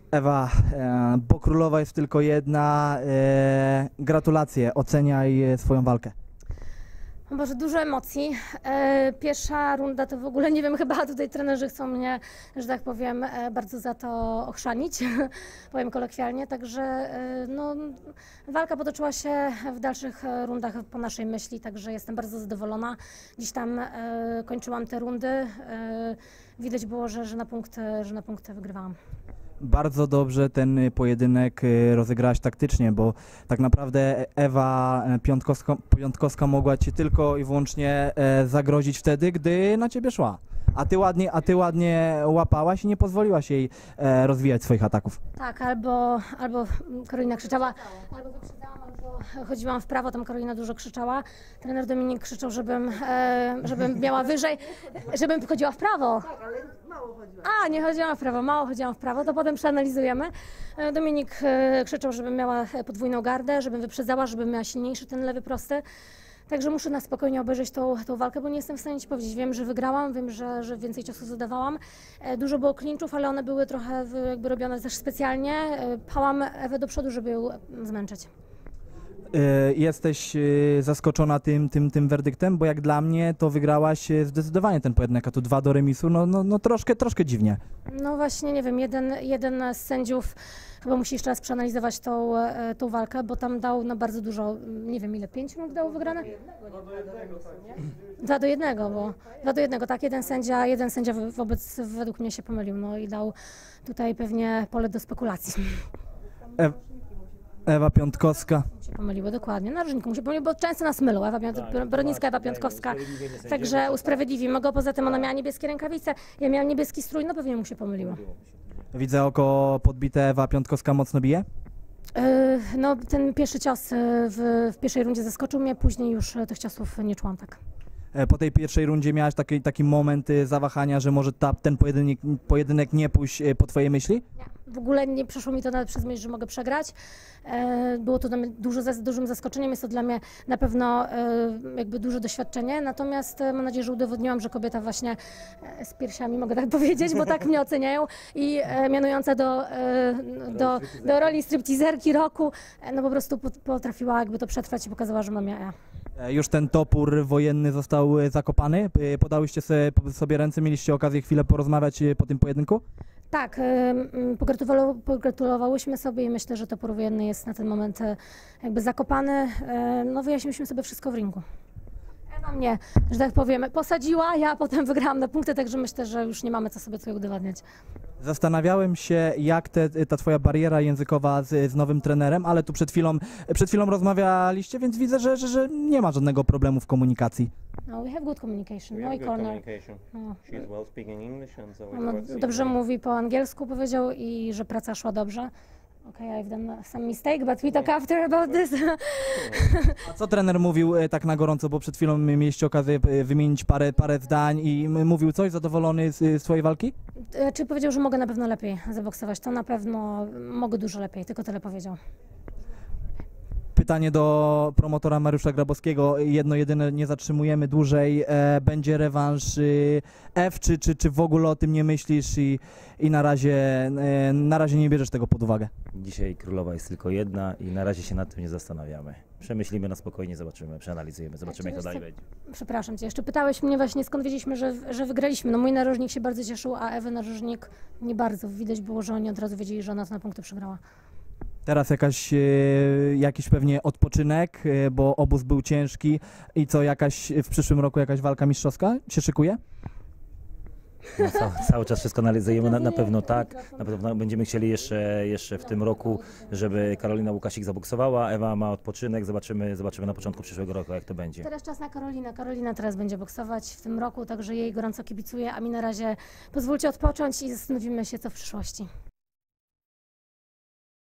Ewa, bo królowa jest tylko jedna. Gratulacje, oceniaj swoją walkę. O Boże, dużo emocji. Pierwsza runda to w ogóle nie wiem, chyba tutaj trenerzy chcą mnie, że tak powiem, bardzo za to ochrzanić, powiem kolokwialnie. Także no, walka potoczyła się w dalszych rundach po naszej myśli, także jestem bardzo zadowolona. Dziś tam kończyłam te rundy. Widać było, że na punkty wygrywałam. Bardzo dobrze ten pojedynek rozegrałaś taktycznie, bo tak naprawdę Ewa Piątkowska mogła ci tylko i wyłącznie zagrozić wtedy, gdy na ciebie szła. A ty ładnie łapałaś i nie pozwoliłaś jej rozwijać swoich ataków. Tak, albo Karolina krzyczała, albo wyprzedzałam, albo chodziłam w prawo, tam Karolina dużo krzyczała. Trener Dominik krzyczał, żebym miała wyżej, żebym chodziła w prawo. A, nie chodziłam w prawo, mało chodziłam w prawo, to potem przeanalizujemy. Dominik krzyczał, żebym miała podwójną gardę, żebym wyprzedzała, żebym miała silniejszy ten lewy prosty. Także muszę na spokojnie obejrzeć tą walkę, bo nie jestem w stanie ci powiedzieć. Wiem, że wygrałam, wiem, że więcej czasu zadawałam. Dużo było clinchów, ale one były trochę jakby robione też specjalnie. Pchałam Ewę do przodu, żeby ją zmęczyć. Jesteś zaskoczona tym werdyktem, bo jak dla mnie to wygrałaś zdecydowanie ten pojedynek, a tu 2 do remisu, no troszkę dziwnie. No właśnie, nie wiem, jeden z sędziów chyba musi jeszcze raz przeanalizować tą walkę, bo tam dał no bardzo dużo, nie wiem ile, 5 rund dało wygrane? 2 do 1, bo 2 do 1, tak, jeden sędzia według mnie się pomylił, no i dał tutaj pewnie pole do spekulacji. Ewa Piątkowska. Się pomyliło, dokładnie. Narożniku mu się pomyliło, bo często nas mylą. Brodnicka, Ewa Piątkowska. Także usprawiedliwimy go. Poza tym ona miała niebieskie rękawice, ja miałam niebieski strój, no pewnie mu się pomyliło. Widzę oko podbite, Ewa Piątkowska mocno bije? No ten pierwszy cios w pierwszej rundzie zaskoczył mnie, później już tych ciosów nie czułam tak. Po tej pierwszej rundzie miałaś taki moment zawahania, że może ten pojedynek nie pójść po twojej myśli? Nie, w ogóle nie przeszło mi to nawet przez myśl, że mogę przegrać. Było to dla mnie dużym zaskoczeniem, jest to dla mnie na pewno jakby duże doświadczenie, natomiast mam nadzieję, że udowodniłam, że kobieta właśnie z piersiami, mogę tak powiedzieć, bo tak mnie oceniają i mianująca do roli stripteaserki roku, no po prostu potrafiła jakby to przetrwać i pokazała, że mam ja. Już ten topór wojenny został zakopany? Podałyście sobie ręce, mieliście okazję chwilę porozmawiać po tym pojedynku? Tak, pogratulowałyśmy sobie i myślę, że topór wojenny jest na ten moment jakby zakopany. No wyjaśniliśmy sobie wszystko w ringu. Ewa mnie, że tak powiem, posadziła, ja potem wygrałam na punkty, także myślę, że już nie mamy co sobie tutaj udowadniać. Zastanawiałem się, jak ta twoja bariera językowa z nowym trenerem, ale tu przed chwilą rozmawialiście, więc widzę, że nie ma żadnego problemu w komunikacji. No, we have good communication, We no have i good corner. communication. No. She's well speaking English and so it Ono works dobrze easily. mówi po angielsku, powiedział, i że praca szła dobrze. Okay, I've done some mistake, but we talk after about this. A co trener mówił tak na gorąco, bo przed chwilą mieliście okazję wymienić parę zdań i mówił coś zadowolony z twojej walki? Czy powiedział, że mogę na pewno lepiej zaboksować? To na pewno mogę dużo lepiej, tylko tyle powiedział. Pytanie do promotora Mariusza Grabowskiego, jedno jedyne, nie zatrzymujemy dłużej, będzie rewanż F, czy w ogóle o tym nie myślisz i na razie nie bierzesz tego pod uwagę? Dzisiaj królowa jest tylko jedna i na razie się nad tym nie zastanawiamy. Przemyślimy na spokojnie, zobaczymy, przeanalizujemy, zobaczymy jak to dalej będzie. Przepraszam cię, jeszcze pytałeś mnie właśnie, skąd wiedzieliśmy, że wygraliśmy. No mój narożnik się bardzo cieszył, a Ewy narożnik nie bardzo. Widać było, że oni od razu wiedzieli, że ona to na punkty przegrała. Teraz jakiś pewnie odpoczynek, bo obóz był ciężki i co, w przyszłym roku jakaś walka mistrzowska się szykuje? No, cały czas wszystko analizujemy, na pewno tak. Na pewno będziemy chcieli jeszcze w tym roku, żeby Karolina Łukasik zaboksowała, Ewa ma odpoczynek, zobaczymy na początku przyszłego roku, jak to będzie. Teraz czas na Karolinę. Karolina teraz będzie boksować w tym roku, także jej gorąco kibicuję, a mi na razie pozwólcie odpocząć i zastanowimy się, co w przyszłości.